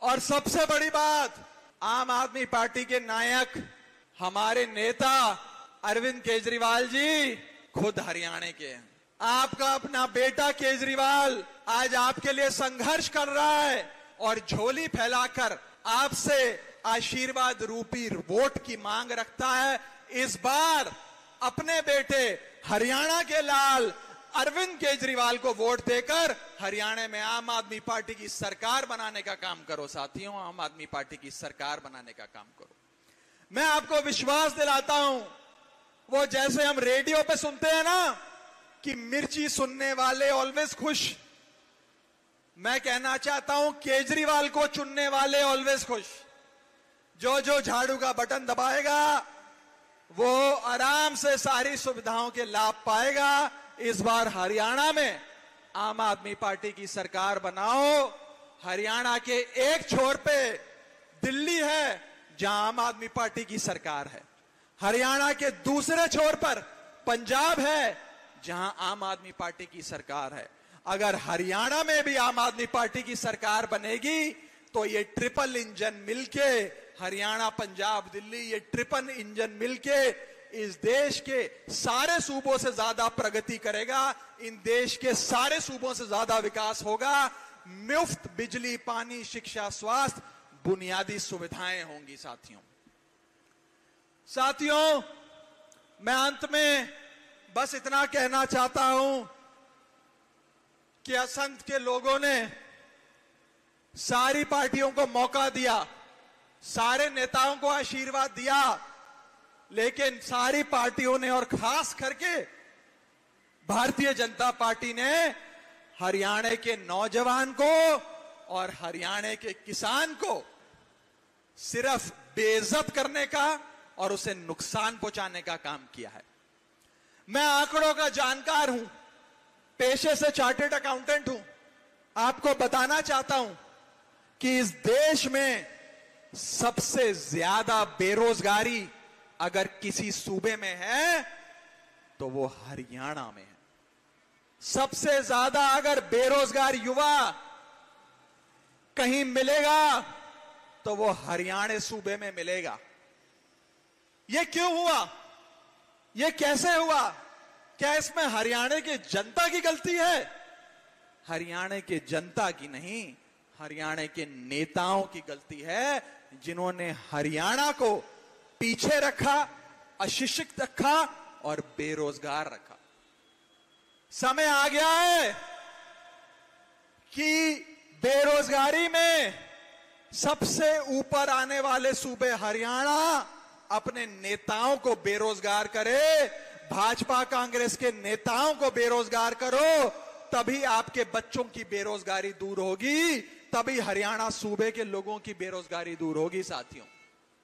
और सबसे बड़ी बात, आम आदमी पार्टी के नायक हमारे नेता अरविंद केजरीवाल जी खुद हरियाणा के हैं। आपका अपना बेटा केजरीवाल आज आपके लिए संघर्ष कर रहा है और झोली फैलाकर आपसे आशीर्वाद रूपी वोट की मांग रखता है। इस बार अपने बेटे हरियाणा के लाल अरविंद केजरीवाल को वोट देकर हरियाणा में आम आदमी पार्टी की सरकार बनाने का काम करो साथियों, आम आदमी पार्टी की सरकार बनाने का काम करो। मैं आपको विश्वास दिलाता हूं, वो जैसे हम रेडियो पे सुनते हैं ना कि मिर्ची सुनने वाले ऑलवेज खुश, मैं कहना चाहता हूं केजरीवाल को चुनने वाले ऑलवेज खुश। जो जो झाड़ू का बटन दबाएगा वो आराम से सारी सुविधाओं के लाभ पाएगा। इस बार हरियाणा में आम आदमी पार्टी की सरकार बनाओ। हरियाणा के एक छोर पे दिल्ली है जहां आम आदमी पार्टी की सरकार है, हरियाणा के दूसरे छोर पर पंजाब है जहां आम आदमी पार्टी की सरकार है। अगर हरियाणा में भी आम आदमी पार्टी की सरकार बनेगी तो ये ट्रिपल इंजन मिलके, हरियाणा पंजाब दिल्ली, ये ट्रिपल इंजन मिलके इस देश के सारे सूबों से ज्यादा प्रगति करेगा, इन देश के सारे सूबों से ज्यादा विकास होगा। मुफ्त बिजली, पानी, शिक्षा, स्वास्थ्य, बुनियादी सुविधाएं होंगी साथियों, मैं अंत में बस इतना कहना चाहता हूं कि असंध के लोगों ने सारी पार्टियों को मौका दिया, सारे नेताओं को आशीर्वाद दिया, लेकिन सारी पार्टियों ने और खास करके भारतीय जनता पार्टी ने हरियाणा के नौजवान को और हरियाणा के किसान को सिर्फ बेइज्जत करने का और उसे नुकसान पहुंचाने का काम किया है। मैं आंकड़ों का जानकार हूं, पेशे से चार्टर्ड अकाउंटेंट हूं। आपको बताना चाहता हूं कि इस देश में सबसे ज्यादा बेरोजगारी अगर किसी सूबे में है तो वो हरियाणा में है। सबसे ज्यादा अगर बेरोजगार युवा कहीं मिलेगा तो वो हरियाणा सूबे में मिलेगा। ये क्यों हुआ? ये कैसे हुआ? क्या इसमें हरियाणा की जनता की गलती है? हरियाणा की जनता की नहीं, हरियाणा के नेताओं की गलती है, जिन्होंने हरियाणा को पीछे रखा, अशिक्षित रखा और बेरोजगार रखा। समय आ गया है कि बेरोजगारी में सबसे ऊपर आने वाले सूबे हरियाणा अपने नेताओं को बेरोजगार करे, भाजपा कांग्रेस के नेताओं को बेरोजगार करो, तभी आपके बच्चों की बेरोजगारी दूर होगी, तभी हरियाणा सूबे के लोगों की बेरोजगारी दूर होगी साथियों।